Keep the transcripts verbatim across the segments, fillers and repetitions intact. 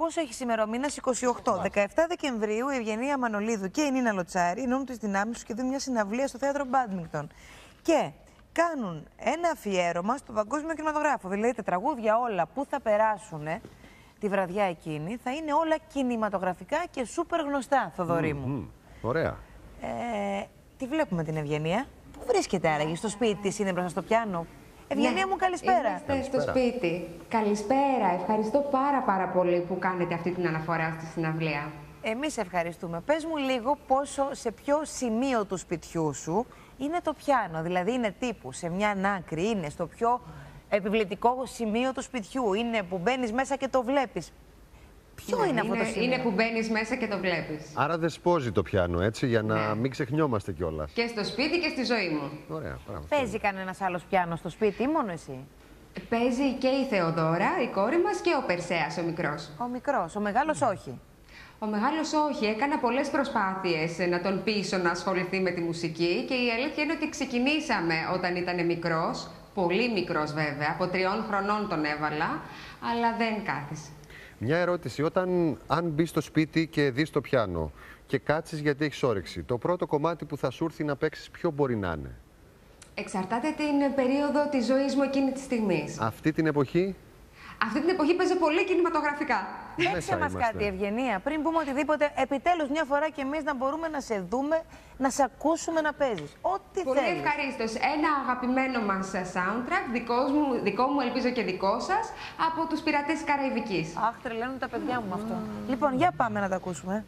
πόσο έχει ημερομήνα, είκοσι οκτώ. δεκαεπτά Δεκεμβρίου η Ευγενία Μανολίδου και η Νίνα Λοτσάρη ενώνουν τις δυνάμεις τους και δίνουν μια συναυλία στο θέατρο Μπάντμιγκτον. Και κάνουν ένα αφιέρωμα στο παγκόσμιο κινηματογράφο. Δηλαδή τα τραγούδια όλα που θα περάσουν τη βραδιά εκείνη θα είναι όλα κινηματογραφικά και σούπερ γνωστά, Θοδωρή μου. Mm, mm, ωραία. Ε, τη βλέπουμε την Ευγενία. Πού βρίσκεται άραγε, στο σπίτι της, είναι μπροστά στο πιάνο? Ευγενία, ναι, μου, καλησπέρα. Είμαστε καλησπέρα. στο σπίτι. Καλησπέρα. Ευχαριστώ πάρα πάρα πολύ που κάνετε αυτή την αναφορά στη συναυλία. Εμείς ευχαριστούμε. Πες μου λίγο πόσο, σε ποιο σημείο του σπιτιού σου είναι το πιάνο. Δηλαδή είναι τύπου σε μια άκρη, είναι στο πιο επιβλητικό σημείο του σπιτιού, είναι που μπαίνεις μέσα και το βλέπεις. Ποιο Ναι, είναι αυτό είναι, το σημείο? Είναι που μπαίνεις μέσα και το βλέπεις. Άρα δεσπόζει το πιάνο, έτσι, για να Ναι. μην ξεχνιόμαστε κιόλας. Και στο σπίτι και στη ζωή μου. Ωραία, πράγμα. Παίζει κανένας άλλος πιάνο στο σπίτι ή μόνο εσύ? Παίζει και η Θεοδώρα, η κόρη μας, και ο Περσέας, ο μικρός. Ο μικρός, ο μεγάλος όχι. Ο μεγάλος όχι. Έκανα πολλές προσπάθειες να τον πείσω να ασχοληθεί με τη μουσική και η αλήθεια είναι ότι ξεκινήσαμε όταν ήταν μικρός, πολύ μικρός βέβαια, από τριών χρονών τον έβαλα, αλλά δεν κάθισε. Μια ερώτηση. Όταν, αν μπει στο σπίτι και δεις το πιάνο και κάτσεις γιατί έχεις όρεξη, το πρώτο κομμάτι που θα σου έρθει να παίξεις ποιο μπορεί να είναι? Εξαρτάται την περίοδο της ζωής μου εκείνη τη στιγμή. Αυτή την εποχή. Αυτή την εποχή παίζει πολύ κινηματογραφικά. Παίξε μας κάτι, Ευγενία, πριν πούμε οτιδήποτε, επιτέλους μια φορά και εμείς να μπορούμε να σε δούμε, να σε ακούσουμε να παίζεις. Ό,τι Πολύ θέλεις. ευχαρίστως. Ένα αγαπημένο μας soundtrack, δικός μου, δικό μου ελπίζω και δικό σας, από τους Πειρατές της Καραϊβικής. Αχ, τρελαίνουν τα παιδιά μου με αυτό. Mm. Λοιπόν, για πάμε να τα ακούσουμε.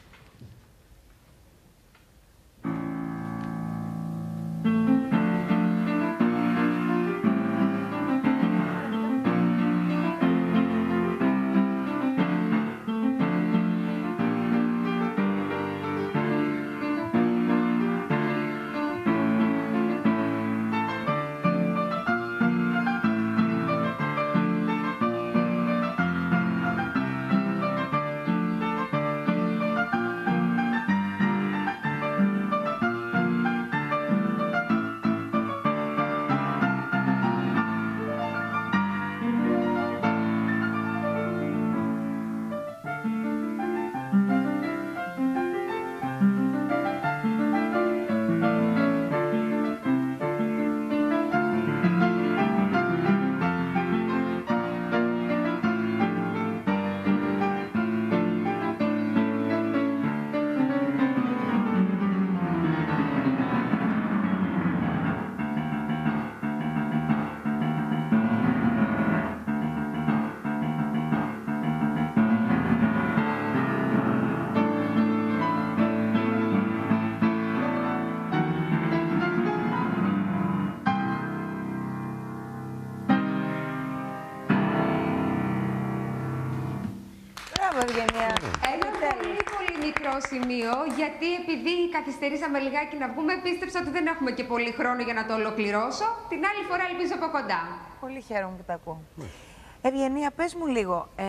Ένα πολύ πολύ μικρό σημείο, γιατί επειδή καθυστερήσαμε λιγάκι να βγούμε, πίστεψα ότι δεν έχουμε και πολύ χρόνο για να το ολοκληρώσω. Την άλλη φορά ελπίζω από κοντά. Πολύ χαίρομαι που τα ακούω. Mm. Ευγενία, πες μου λίγο, ε,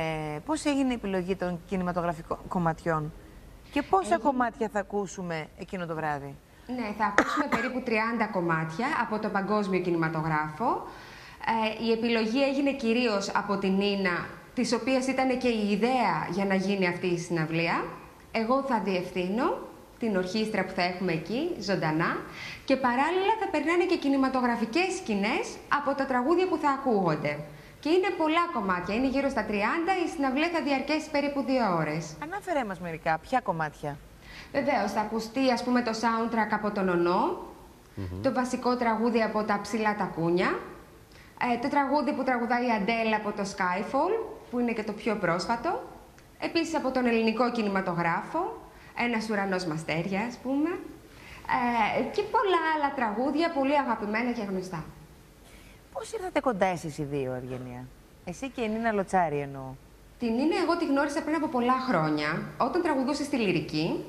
πώς έγινε η επιλογή των κινηματογραφικών κομματιών και πόσα Έχει... κομμάτια θα ακούσουμε εκείνο το βράδυ? Ναι, θα ακούσουμε περίπου τριάντα κομμάτια από το παγκόσμιο κινηματογράφο. Ε, η επιλογή έγινε κυρίως από την Νίνα, της οποίας ήταν και η ιδέα για να γίνει αυτή η συναυλία. Εγώ θα διευθύνω την ορχήστρα που θα έχουμε εκεί, ζωντανά, και παράλληλα θα περνάνε και κινηματογραφικές σκηνές από τα τραγούδια που θα ακούγονται. Και είναι πολλά κομμάτια, είναι γύρω στα τριάντα, η συναυλία θα διαρκέσει περίπου δύο ώρες. Ανάφερε μας μερικά, ποια κομμάτια? Βεβαίως, θα ακουστεί ας πούμε το soundtrack από τον Ονό, mm-hmm. το βασικό τραγούδι από τα Ψηλά τα Κούνια, ε, το τραγούδι που τραγουδάει η Αντέλ από το Skyfall, που είναι και το πιο πρόσφατο, επίσης από τον ελληνικό κινηματογράφο, Ένας ουρανός μαστέρια, ας πούμε, ε, και πολλά άλλα τραγούδια, πολύ αγαπημένα και γνωστά. Πώς ήρθατε κοντά εσείς οι δύο, Ευγενία? Εσύ και η Νίνα Λοτσάρη εννοώ. Την Νίνα εγώ τη γνώρισα πριν από πολλά χρόνια, όταν τραγουδούσε στη Λυρική.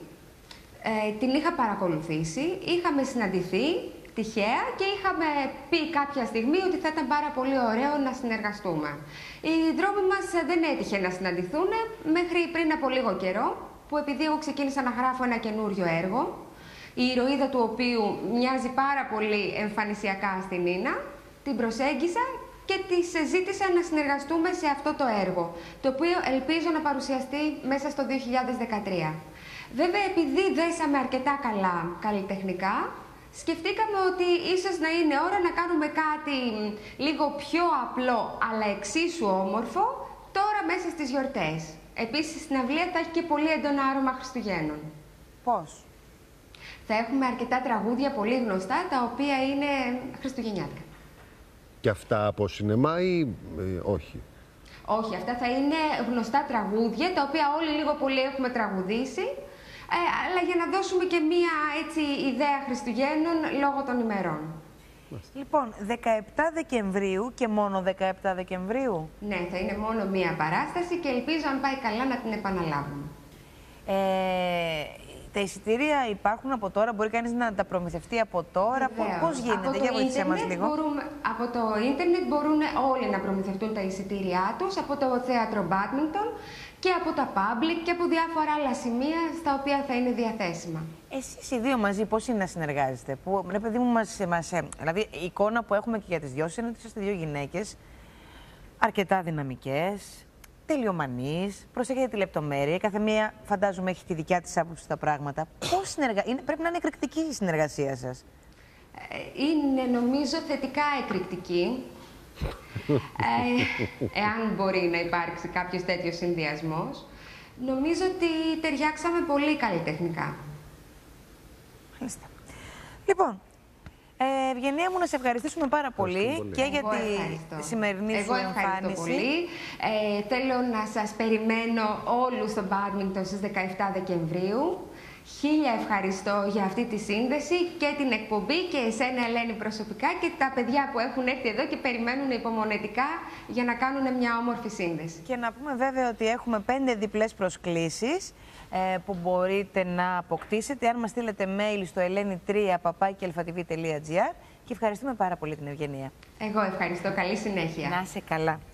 Ε, την είχα παρακολουθήσει, είχαμε συναντηθεί τυχαία και είχαμε πει κάποια στιγμή ότι θα ήταν πάρα πολύ ωραίο να συνεργαστούμε. Οι δρόμοι μας δεν έτυχε να συναντηθούν μέχρι πριν από λίγο καιρό, που επειδή εγώ ξεκίνησα να γράφω ένα καινούριο έργο, η ηρωίδα του οποίου μοιάζει πάρα πολύ εμφανισιακά στην Νίνα, την προσέγγισα και της ζήτησα να συνεργαστούμε σε αυτό το έργο, το οποίο ελπίζω να παρουσιαστεί μέσα στο δύο χιλιάδες δεκατρία. Βέβαια, επειδή δέσαμε αρκετά καλά καλλιτεχνικά, σκεφτήκαμε ότι ίσως να είναι ώρα να κάνουμε κάτι λίγο πιο απλό, αλλά εξίσου όμορφο, τώρα μέσα στις γιορτές. Επίσης, η συναυλία θα έχει και πολύ έντονα άρωμα Χριστουγέννων. Πώς? Θα έχουμε αρκετά τραγούδια πολύ γνωστά, τα οποία είναι χριστουγεννιάτικα. Και αυτά από σινεμά ή ε, όχι? Όχι, αυτά θα είναι γνωστά τραγούδια, τα οποία όλοι λίγο πολύ έχουμε τραγουδήσει, ε, αλλά για να δώσουμε και μία έτσι ιδέα Χριστουγέννων λόγω των ημερών. Λοιπόν, δεκαεπτά Δεκεμβρίου και μόνο δεκαεπτά Δεκεμβρίου. Ναι, θα είναι μόνο μία παράσταση και ελπίζω αν πάει καλά να την επαναλάβουμε. Ε, τα εισιτήρια υπάρχουν από τώρα, μπορεί κανείς να τα προμηθευτεί από τώρα. Βεβαίως. Πώς γίνεται, για βοήθησέ μας λίγο. Μπορούμε, από το ίντερνετ μπορούν όλοι να προμηθευτούν τα εισιτήριά τους, από το θέατρο Badminton και από τα public και από διάφορα άλλα σημεία στα οποία θα είναι διαθέσιμα. Εσείς οι δύο μαζί πώς είναι να συνεργάζεστε? Που, ρε παιδί μου, μας, μας, δηλαδή η εικόνα που έχουμε και για τις δυο σας είναι ότι είστε δύο γυναίκες αρκετά δυναμικές, τελειομανείς, προσέχετε τη λεπτομέρεια. Κάθε μία, φαντάζομαι, έχει τη δικιά της άποψη στα πράγματα. Πώς συνεργα... είναι, πρέπει να είναι εκρηκτική η συνεργασία σας. Είναι, νομίζω, θετικά εκρηκτική. ε, εάν μπορεί να υπάρξει κάποιος τέτοιος συνδυασμός. Νομίζω ότι ταιριάξαμε πολύ καλλιτεχνικά. Μάλιστα. Λοιπόν, ε, Ευγενία μου, να σε ευχαριστήσουμε πάρα πολύ, πολύ και για Εγώ τη ευχαριστώ. σημερινή Εγώ σου ευχαριστώ εμφάνιση. πολύ. Ε, θέλω να σας περιμένω όλους στο Badminton στις δεκαεπτά Δεκεμβρίου. Χίλια ευχαριστώ για αυτή τη σύνδεση και την εκπομπή και εσένα, Ελένη, προσωπικά, και τα παιδιά που έχουν έρθει εδώ και περιμένουν υπομονετικά για να κάνουν μια όμορφη σύνδεση. Και να πούμε βέβαια ότι έχουμε πέντε διπλές προσκλήσεις ε, που μπορείτε να αποκτήσετε αν μας στείλετε mail στο ελένη τρία παπάκι αλφα τι βι τελεία τζι άρ, και ευχαριστούμε πάρα πολύ την Ευγενία. Εγώ ευχαριστώ. Καλή συνέχεια. Να είσαι καλά.